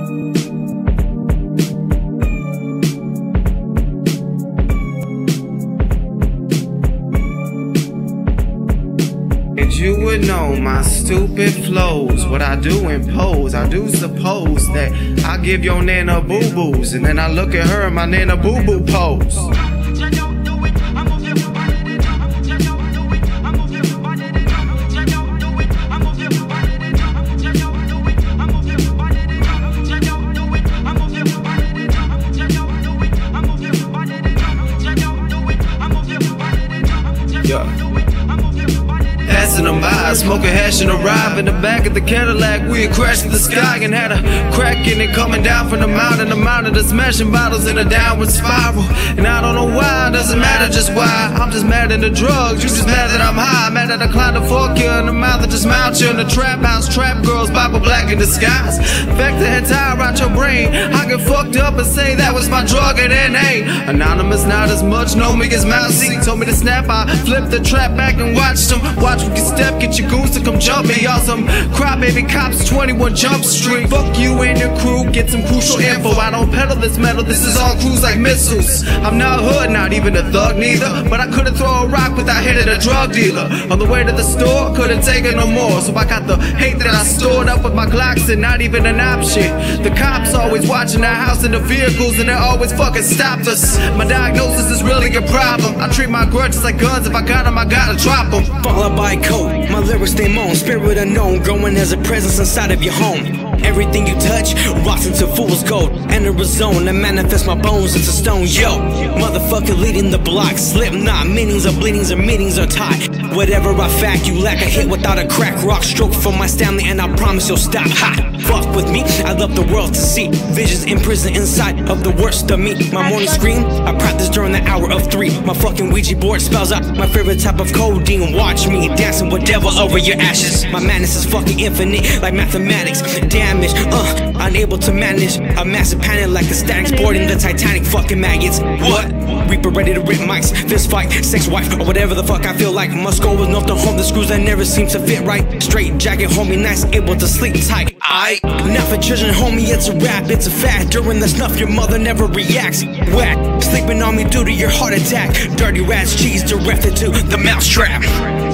You would know my stupid flows, what I do impose. I do suppose that I give your nana boo-boos, and then I look at her in my nana boo-boo pose. Passing them by, smoking hash and arrive in the back of the Cadillac. We had crashed the sky and had a crack in it coming down from the mountain. The mountain that's smashing bottles in a downward spiral. And I don't know why, it doesn't matter just why. I'm just mad at the drugs, you just mad that I'm high. Mad that I climbed the fork you in the mouth and just mount you in the trap house. Trap girls, Bible black in disguise. Fact the entire out your brain. I get fucked up and say that was my drug and it ain't. Anonymous, not as much, know me as Mousy. Told me to snap, I flipped the trap back and watched them. Watch we can step, get your goons to come jump me. Y'all some crybaby cops, 21 Jump Street. Fuck you and your crew, get some crucial info. I don't peddle this metal, this is all cruise like missiles. I'm not hood, not even a thug neither, but I couldn't throw a rock without hitting a drug dealer. On the way to the store, couldn't take it no more. So I got the hate that I stored up with my Glocks and not even an option. The cops always watching our house and the vehicles, and they always fucking stopped us. My diagnosis is really a problem. I treat my grudges like guns, if I got them, I gotta drop them. Followed by code, my lyrics they moan. Spirit unknown, growing as a presence inside of your home. Everything you touch rots into fool's gold. Enter a zone and manifest my bones into stone. Yo, motherfucker leading the block. Slipknot, meanings of bleedings or meetings are tied. Whatever I fact you lack, a hit without a crack rock. Stroke from my Stanley and I promise you'll stop. Ha! Fuck with me, I love the world to see. Visions imprisoned inside of the worst of me. My morning scream, I practice during the hour of 3. My fucking Ouija board spells out my favorite type of codeine. Watch me dancing with devil over your ashes. My madness is fucking infinite like mathematics. Damage, unable to manage a massive panic like the static boarding the Titanic. Fucking maggots, what? Reaper ready to rip mics, fist fight, sex wife, or whatever the fuck I feel like. Must go with north to home, the screws that never seem to fit right. Straight jacket, homie, nice, able to sleep tight. Not for children, homie, it's a rap, it's a fact. During the snuff, your mother never reacts. Whack, sleeping on me due to your heart attack. Dirty rats, cheese directed to the mousetrap.